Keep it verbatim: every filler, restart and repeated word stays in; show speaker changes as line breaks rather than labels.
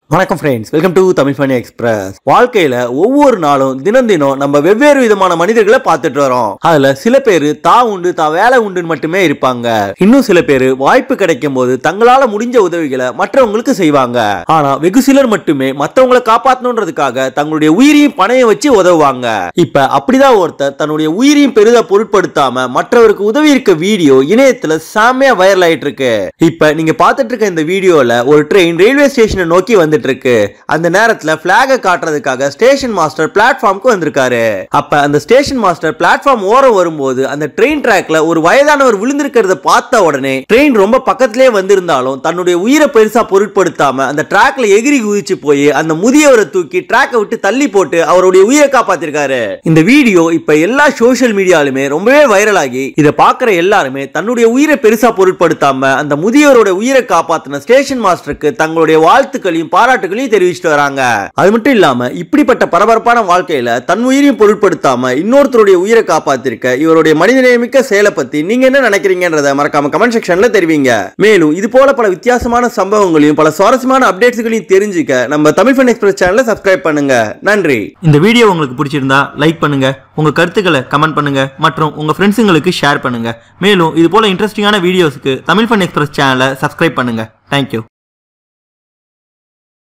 வணக்கம் friends, welcome to Tamil funny express. வாழ்க்கையில ஒவ்வொரு நாளும் தினம் தினம் நம்ம வெவ்வேறு விதமான மனிதர்களை பார்த்துட்டு வரோம். அதுல சில பேரு தா உண்டு தா வேலை உண்டுன்னு மட்டுமே இருப்பாங்க. இன்னும் சில பேரு வாய்ப்பு கிடைக்கும் போது தங்களால முடிஞ்ச உதவிகளை மற்றவங்களுக்கு செய்வாங்க. ஆனா வெகு சிலர் மட்டுமே மற்றவங்களை காப்பாற்றணுன்றதுக்காக தங்களுடைய உயிரையும் பணைய வச்சு உதவுவாங்க. இப்ப அப்படிதான் ஒருத்தர் தன்னுடைய உயிரையும் பெரிதா பொருட்படுத்தாம மற்றவருக்கு உதவி இருக்க வீடியோ இணையத்துல செமையா வைரல் ஆயிட்டு இருக்கு. இப்ப நீங்க பார்த்துட்டு இருக்க இந்த வீடியோல ஒரு ட்ரெயின் ரயில்வே ஸ்டேஷனை நோக்கி வந்து இருக்கு. அந்த நேரத்துல பிளாக காட்டுறதுக்காக ஸ்டேஷன் மாஸ்டர் பிளாட்ஃபார்முக்கு வந்திருக்காரு. அப்ப அந்த ஸ்டேஷன் மாஸ்டர் பிளாட்ஃபார்ம் ஓரம் வரும்போது அந்த ட்ரெயின் ட்ராக்ல ஒரு வயதானவர் விழுந்திருக்கிறத பார்த்த உடனே ட்ரெயின் ரொம்ப பக்கத்திலே வந்திருந்தாலும் தன்னுடைய உயிரை பெருசா பொருட்படுத்தாம அந்த ட்ராக்ல எகிரி குதிச்சு போய் அந்த முதியவரை தூக்கி ட்ராக்கை விட்டு தள்ளி போட்டு அவருடைய உயிரை காப்பாத்திருக்காரு. இந்த வீடியோ இப்ப எல்லா சோசியல் மீடியாலுமே ரொம்பவே வைரல் ஆகி இதை பார்க்கிற எல்லாருமே தன்னுடைய உயிரை பெருசா பொருட்படுத்தாம அந்த முதியவரோட உயிரை காப்பாத்தின ஸ்டேஷன் மாஸ்டருக்கு தங்களுடைய வாழ்த்துக்களையும் பாராட்டுகளையும் தெரிவிச்சிட்டு வராங்க. அது மட்டும் இல்லாம இப்படிப்பட்ட பரபரப்பான வாழ்க்கையில தன் உயிரையும் பொருட்படுத்தாம இன்னொருத்தருடைய உயிரை காப்பாத்திருக்க இவருடைய மனிதநேயமிக்க செயலை பத்தி நீங்க என்ன நினைக்கிறீங்கன்றத மறக்காம கமெண்ட் செக்ஷன்ல தெரிவிங்க. மேலும் இது போல பல வித்தியாசமான சம்பவங்களையும் பல சுவாரஸ்யமான அப்டேட்ஸ்களையும் தெரிஞ்சுக்க நம்ம தமிழ் ஃபன் எக்ஸ்பிரஸ் சேனலை சப்ஸ்கிரைப் பண்ணுங்க. நன்றி. இந்த வீடியோ உங்களுக்கு பிடிச்சிருந்தா லைக் பண்ணுங்க, உங்க கருத்துக்களை கமெண்ட் பண்ணுங்க மற்றும் உங்க ஃப்ரெண்ட்ஸுங்களுக்கு ஷேர் பண்ணுங்க. மேலும் இது போல இன்ட்ரெஸ்டிங்கான வீடியோஸ்க்கு தமிழ் ஃபன் எக்ஸ்பிரஸ் சேனலை சப்ஸ்கிரைப் பண்ணுங்க. தேங்க்யூ.